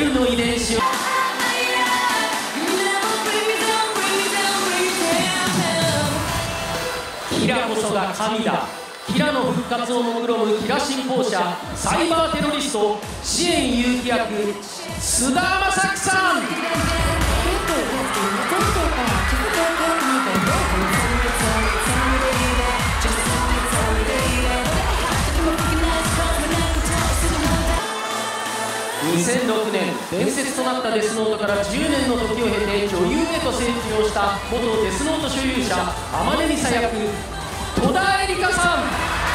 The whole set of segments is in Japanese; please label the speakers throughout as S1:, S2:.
S1: L の遺伝子をキラこそが神だ。キラの復活を目論むキラ信奉者サイバーテロリスト支援勇気役須田将暉さん。2006年伝説となったデスノートから10年の時を経て女優へと成長した元デスノート所有者天音美沙役戸田恵梨香さん。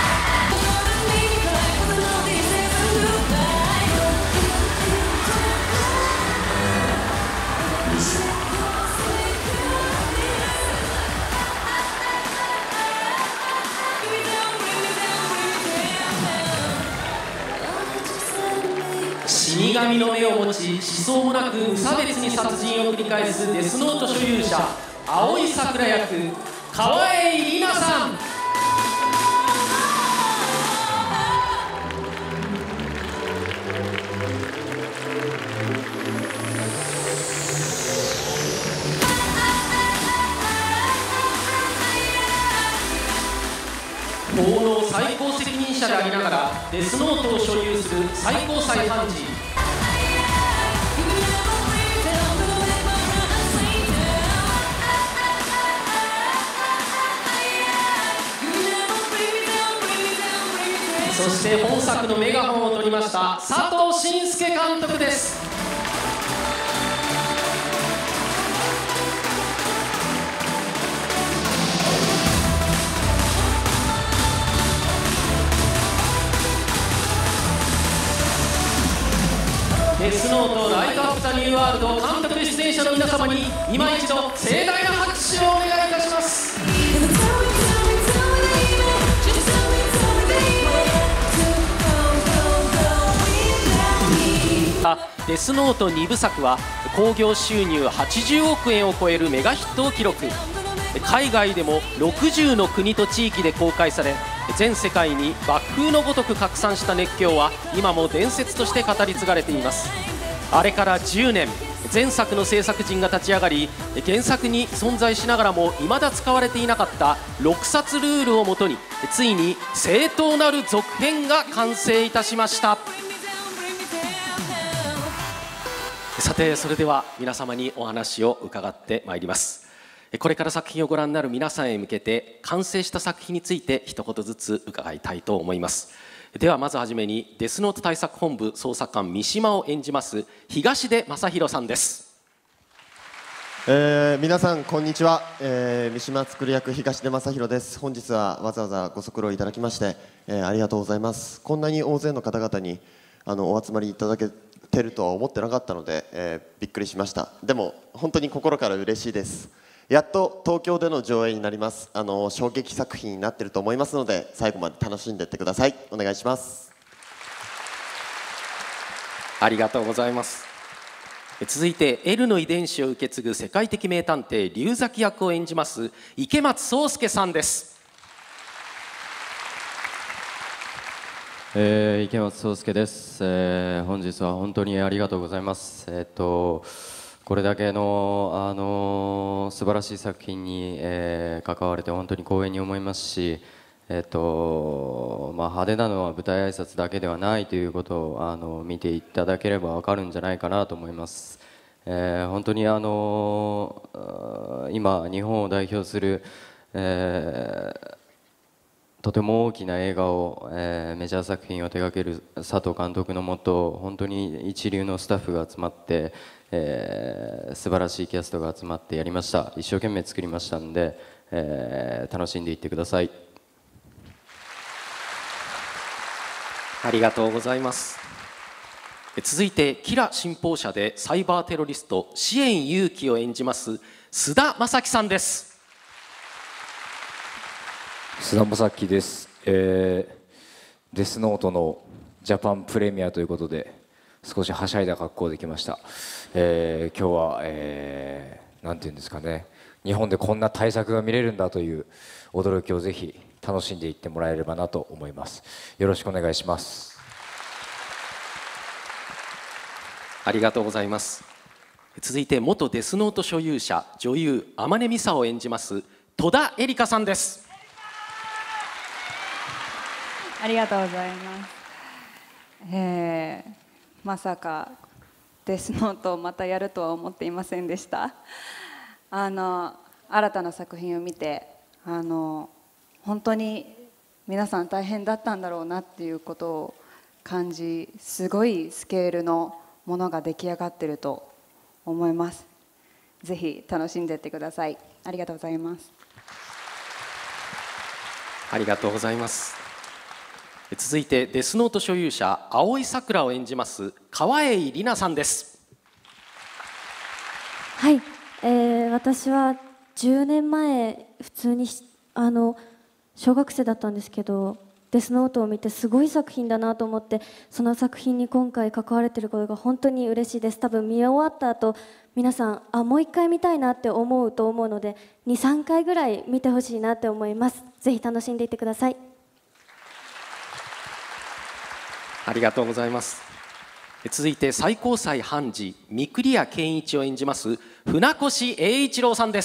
S1: 死神の目を持ち思想もなく無差別に殺人を繰り返すデスノート所有者青井桜役川栄李奈さん。法の最高責任者でありながらデスノートを所有する最高裁判事そして本作のメガホンを取りました佐藤慎介監督です。デスノートライトアップザニューワールド監督出演者の皆様に今一度盛大な拍手をお願いいたします。デスノート2部作は興行収入80億円を超えるメガヒットを記録。海外でも60の国と地域で公開され全世界に爆風のごとく拡散した熱狂は今も伝説として語り継がれています。あれから10年、前作の制作陣が立ち上がり原作に存在しながらも未だ使われていなかった6冊ルールをもとについに正当なる続編が完成いたしました。さてそれでは皆様にお話を伺ってまいります。これから作品をご覧になる皆さんへ向けて完成した作品について一言ずつ伺いたいと思います。ではまずはじめにデスノート対策本部捜査官三島を演じます東出昌大さんです。
S2: 皆さんこんにちは、三島作る役東出昌大です。本日はわざわざご足労いただきまして、ありがとうございます。こんなに大勢の方々にお集まりいただけてるとは思ってなかったので、びっくりしました。でも本当に心から嬉しいです。やっと東京での上映になります。衝撃作品になっていると思いますので最後まで楽しんでいってください。お願いします。
S1: ありがとうございます。続いて L の遺伝子を受け継ぐ世界的名探偵龍崎役を演じます池松壮亮さんです。
S3: 池松壮亮です。本日は本当にありがとうございます。これだけの、素晴らしい作品に、関われて本当に光栄に思いますし、派手なのは舞台挨拶だけではないということを見ていただければ分かるんじゃないかなと思います。本当に今日本を代表する、とても大きな映画を、メジャー作品を手掛ける佐藤監督のもと本当に一流のスタッフが集まって、素晴らしいキャストが集まってやりました。一生懸命作りましたので、楽しんでいってください。
S1: ありがとうございます。続いてキラ信奉者でサイバーテロリスト支援勇気を演じます須田将暉さんです。
S4: 須田将暉です。デスノートのジャパンプレミアということで少しはしゃいだ格好で来ました。今日は、なんていうんですかね、日本でこんな大作が見れるんだという驚きをぜひ楽しんでいってもらえればなと思います。よろしくお願いします。
S1: ありがとうございます。続いて元デスノート所有者女優天音美沙を演じます戸田恵梨香さんです。
S5: ありがとうございます。まさかデスノートをまたやるとは思っていませんでした。新たな作品を見て本当に皆さん大変だったんだろうなっていうことを感じ、すごいスケールのものが出来上がっていると思います。ぜひ楽しんでいってください。ありがとうございます。
S1: ありがとうございます。続いてデスノート所有者蒼井さくらを演じます川栄里奈さんです。
S6: はい、私は10年前普通に小学生だったんですけど、デスノートを見てすごい作品だなと思って、その作品に今回関われていることが本当に嬉しいです。多分見終わった後皆さんもう一回見たいなって思うと思うので、2、3回ぐらい見てほしいなって思います。ぜひ楽しんでいってください。
S1: ありがとうございます。続いて最高裁判事御厨健一を演じます船越英一郎さんです。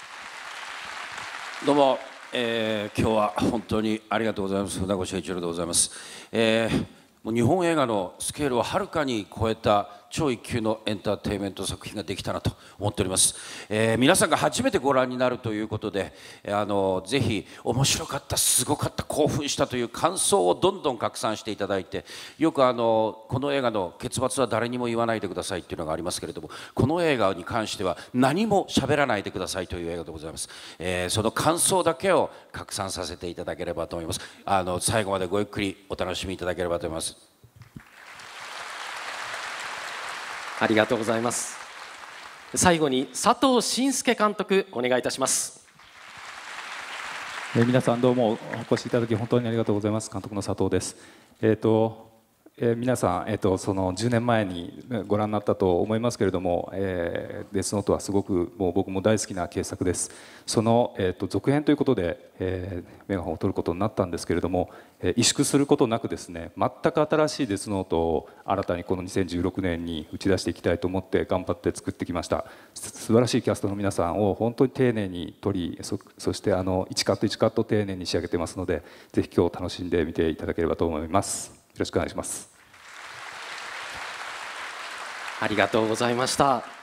S7: どうも、今日は本当にありがとうございます。船越英一郎でございます。もう日本映画のスケールをはるかに超えた超一級のエンターテインメント作品ができたなと思っております。皆さんが初めてご覧になるということで、ぜひ面白かった、すごかった、興奮したという感想をどんどん拡散していただいて、よくこの映画の結末は誰にも言わないでくださいっていうのがありますけれども、この映画に関しては何も喋らないでくださいという映画でございます。その感想だけを拡散させていただければと思います。最後までごゆっくりお楽しみいただければと思います。
S1: ありがとうございます。最後に佐藤信介監督お願いいたします。
S8: 皆さんどうもお越しいただき本当にありがとうございます。監督の佐藤です。皆さん、その10年前にご覧になったと思いますけれども、デスノートはすごくもう僕も大好きな傑作です。その、続編ということで、メガホンを取ることになったんですけれども、萎縮することなくですね、全く新しいデスノートを新たにこの2016年に打ち出していきたいと思って頑張って作ってきました。素晴らしいキャストの皆さんを本当に丁寧に取り、そして1カット1カット丁寧に仕上げてますので、ぜひ今日楽しんで見ていただければと思います。よろしくお願いします。
S1: ありがとうございました。